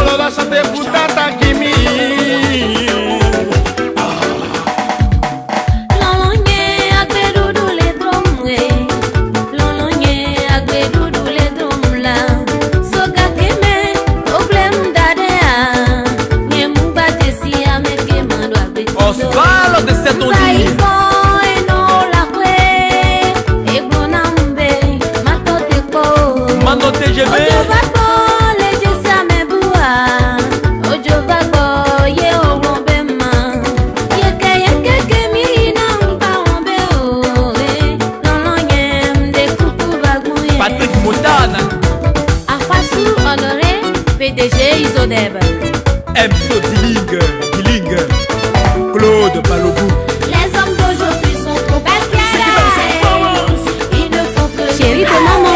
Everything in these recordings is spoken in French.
on va chanter pour Tata Kimi. Osvaldo de Saint-Ondi. Mando TGV. Patrick Moutane. Afasu Honoré, PDG Isodeb. MSO Diling. Claude Palogou. Les hommes d'aujourd'hui sont trop calcaires. Ils ne font que chérie de maman.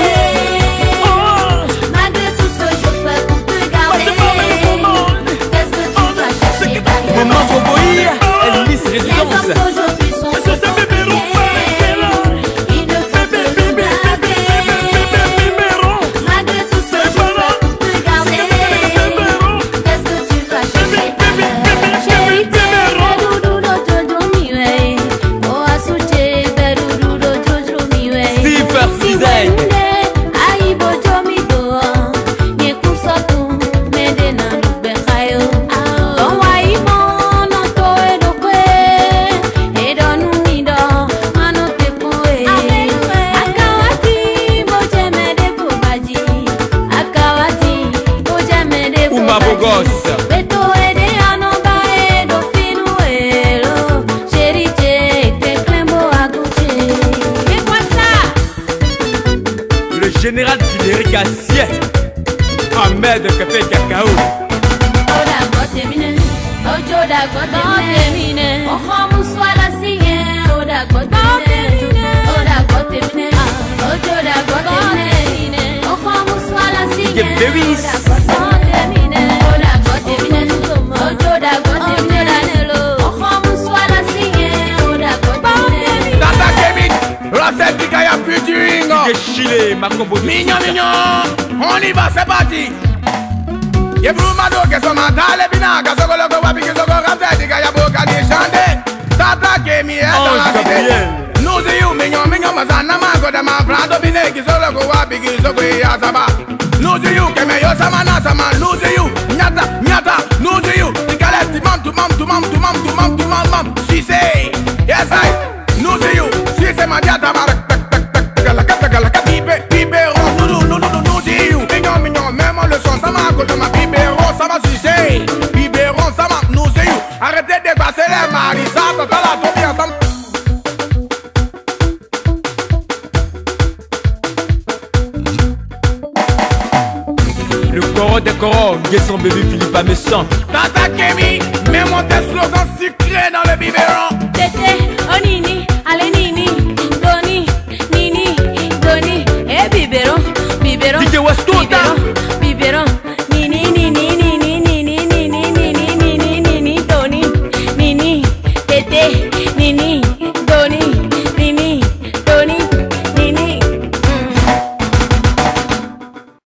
Malgré tout ce que je fais pour te garder, qu'est-ce que tu vas chercher? Maman Boboï, Elvis Résidence. Les hommes d'aujourd'hui sont trop calcaires. Ils ne font que te garder. Malgré tout ce que je fais pour te garder, qu'est-ce que tu vas chercher? Chérie, le général Frédéric Assier, Ahmed Café Cacao. Chile, ma combo de Mignon, on y va, c'est parti. Ye brumado que son mentale binaga, soko logo wapi que soko rapte, diga ya boca de chande. Tata Kimi est dans la cité. Nous y you, mignon, mazana mango de ma prado bine, qui soko logo wapi que soko ya saba. Nous y you, que me yo samana sama, nous y you, nyata, nous y you, tikaleti mam, si c'est, yes I, nous y you, si c'est ma diata marak. Arrêtez de passer les marisades, dans la tombe ensemble. Le coro des corons, Guesson bébé Philippe Amessan. Tata Kimi, mets-moi tes slogans sucrés dans le biberon. Tété, oh Nini, allez Nini, Doni, et biberon, DJ Westouta.